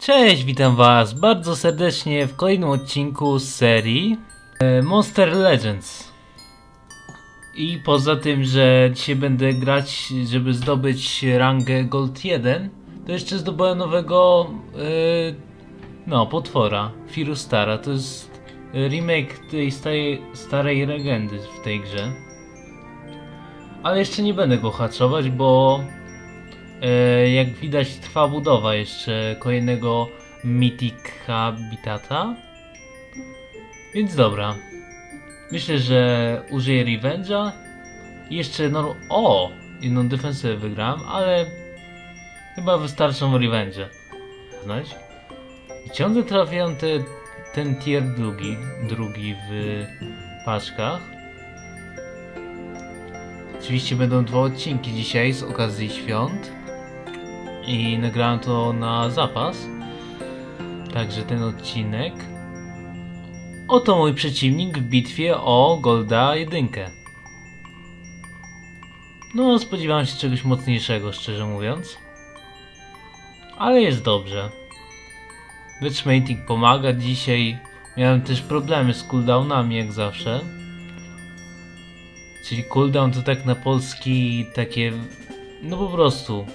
Cześć, witam was bardzo serdecznie w kolejnym odcinku z serii Monster Legends. I poza tym, że dzisiaj będę grać, żeby zdobyć rangę Gold 1, to jeszcze zdobyłem nowego potwora, Firustara. To jest remake tej starej legendy w tej grze. Ale jeszcze nie będę go haczować, bo jak widać trwa budowa jeszcze kolejnego Mythic Habitata. Więc dobra. Myślę, że użyję Revenge'a. Jeszcze jedną defensywę wygram, ale chyba wystarczą Revenge'e. I ciągle trafiam ten tier drugi w paczkach. Oczywiście będą 2 odcinki dzisiaj z okazji świąt. I nagrałem to na zapas. Także ten odcinek. Oto mój przeciwnik w bitwie o Golda 1. No, spodziewałem się czegoś mocniejszego, szczerze mówiąc. Ale jest dobrze. Matchmaking pomaga dzisiaj. Miałem też problemy z cooldownami, jak zawsze. Czyli cooldown to tak na polski takie... No po prostu...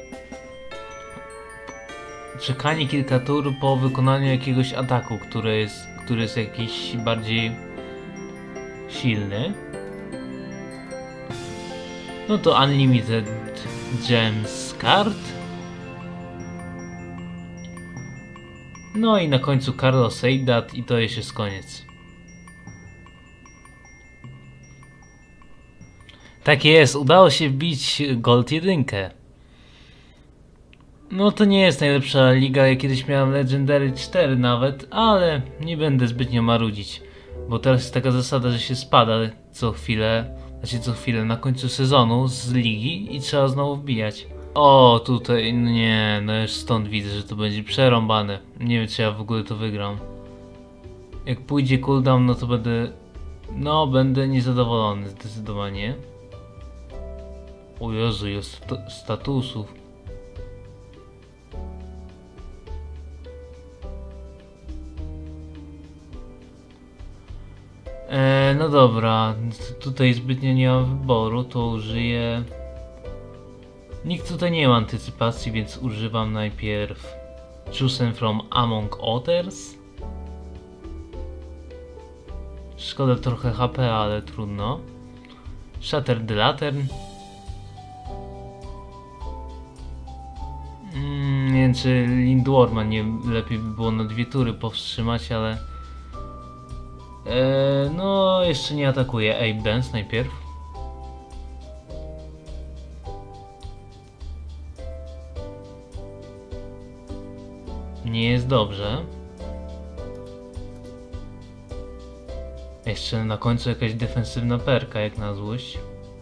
czekanie kilka tur po wykonaniu jakiegoś ataku, który jest jakiś bardziej silny. No to Unlimited Gems Card. No i na końcu Carlos Seidat i to jest koniec. Tak jest, udało się wbić Gold 1. No to nie jest najlepsza liga, jak kiedyś miałem Legendary 4 nawet, ale nie będę zbytnio marudzić. Bo teraz jest taka zasada, że się spada co chwilę na końcu sezonu z ligi i trzeba znowu wbijać. O, tutaj nie, no już stąd widzę, że to będzie przerąbane. Nie wiem, czy ja w ogóle to wygram. Jak pójdzie cooldown, no to będę niezadowolony zdecydowanie. O Jezu, jest statusów. No dobra, tutaj zbytnio nie mam wyboru, to użyję... Nikt tutaj nie ma antycypacji, więc używam najpierw Chosen from Among Others. Szkoda trochę HP, ale trudno. Shatter the Lantern. Nie wiem, czy Lindworma nie lepiej by było na 2 tury powstrzymać, ale... no, jeszcze nie atakuję. Ape Dance najpierw. Nie jest dobrze. Jeszcze na końcu jakaś defensywna perka, jak na złość.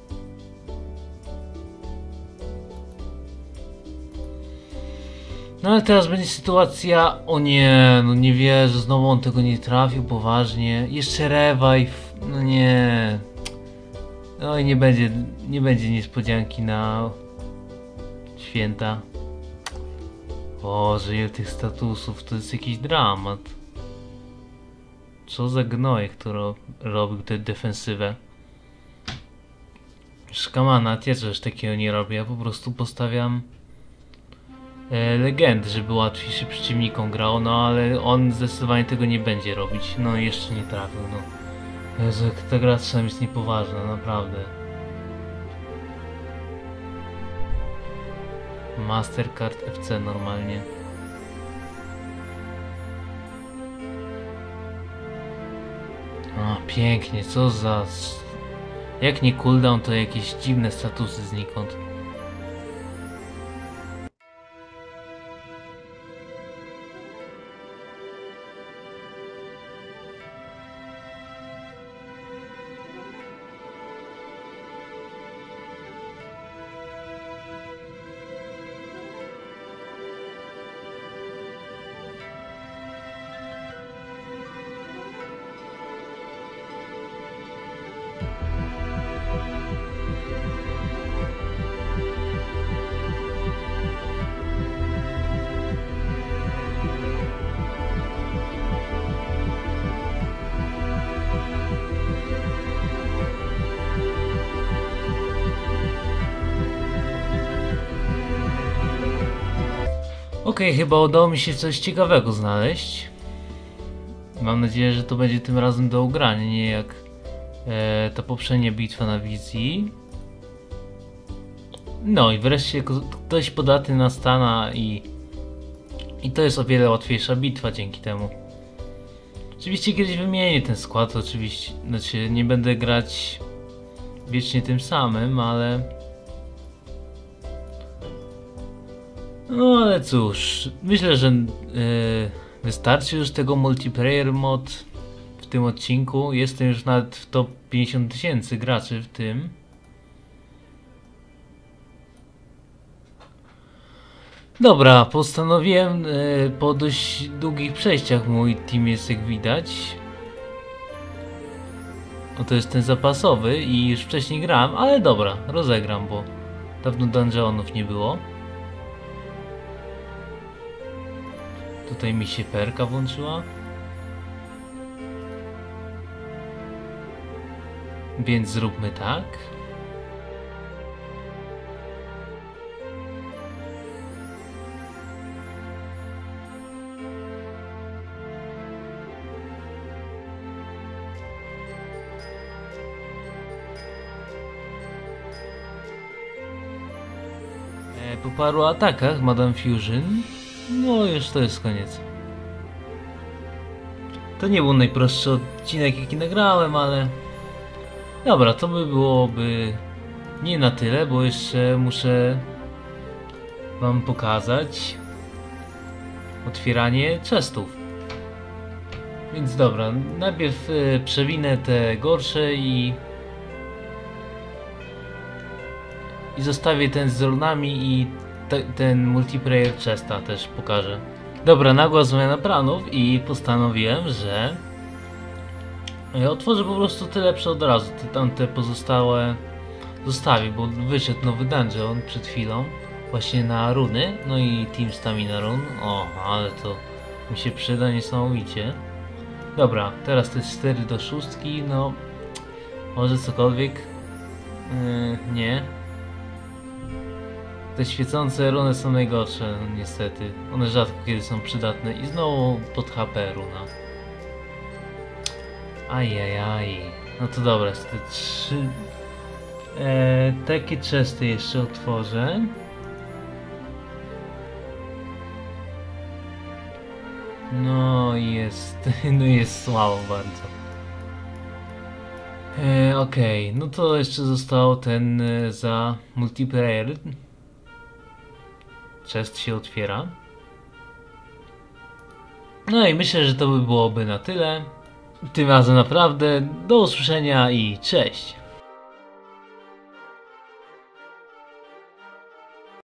No ale teraz będzie sytuacja... O nie, no nie wierzę, znowu on tego nie trafił poważnie. Jeszcze revive, no nie. No i nie będzie niespodzianki na święta. Boże, ile tych statusów, to jest jakiś dramat. Co za gnojek, kto robił tę defensywę. Szkamana, ja też takiego nie robię, ja po prostu postawiam legendy, żeby łatwiej się przeciwnikom grało, no ale on zdecydowanie tego nie będzie robić. No i jeszcze nie trafił, no. Jezu, jak ta gra czasem jest niepoważna, naprawdę. Mastercard FC normalnie. O, pięknie, co za... Jak nie cooldown, to jakieś dziwne statusy znikąd. Okej, chyba udało mi się coś ciekawego znaleźć. Mam nadzieję, że to będzie tym razem do ugrania, nie jak ta poprzednia bitwa na wizji. No i wreszcie ktoś podatny na Stana i to jest o wiele łatwiejsza bitwa dzięki temu. Oczywiście kiedyś wymienię ten skład, oczywiście, znaczy nie będę grać wiecznie tym samym, ale... No ale cóż, myślę, że wystarczy już tego multiplayer mod w tym odcinku. Jestem już nawet w top 50 000 graczy w tym. Dobra, postanowiłem po dość długich przejściach mój team jest jak widać. To jest ten zapasowy i już wcześniej grałem, ale dobra, rozegram, bo dawno dungeonów nie było. Tutaj mi się perka włączyła. Więc zróbmy tak. Po paru atakach Madame Fusion, no już to jest koniec. To nie był najprostszy odcinek jaki nagrałem, ale... Dobra, to by byłoby nie na tyle, bo jeszcze muszę wam pokazać otwieranie chestów. Więc dobra, najpierw przewinę te gorsze i zostawię ten z rolnami i ten multiplayer chesta też pokażę. Dobra, nagła zmiana planów i postanowiłem, że otworzę po prostu te lepsze od razu, te tamte pozostałe zostawię, bo wyszedł nowy dungeon przed chwilą właśnie na runy, no i Team Stamina Run. O, ale to mi się przyda niesamowicie. Dobra, teraz te 4 do 6, no może cokolwiek. Nie. Te świecące runy są najgorsze, no, niestety. One rzadko kiedy są przydatne i znowu pod HP runa. Ajajaj. No to dobra, te 3... takie chesty jeszcze otworzę. No jest... no jest słabo bardzo. Okej, no to jeszcze został ten za multiplayer. Chest się otwiera. No i myślę, że to by byłoby na tyle. Tym razem naprawdę do usłyszenia i cześć!